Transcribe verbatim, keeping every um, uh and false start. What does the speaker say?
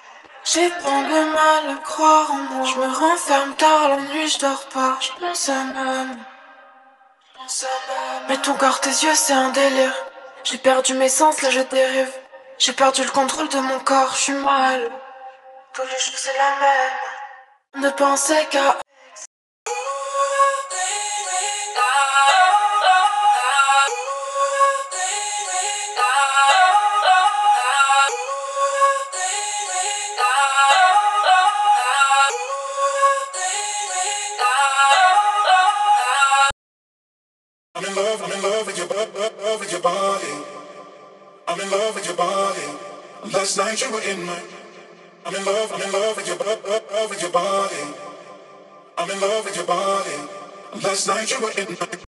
J'ai tant de mal à croire en moi. Je me renferme tard la nuit, je dors pas. Je pense à même. Mais ton corps, tes yeux, c'est un délire. J'ai perdu mes sens, là je dérive. J'ai perdu le contrôle de mon corps, je suis mal. Tous les jours c'est la même. Ne pensez qu'à. I'm in love, I'm in love with your love with your body. I'm in love with your body. Last night you were in my. I'm in love, I'm in love with your love with your body. I'm in love with your body. Last night you were in my.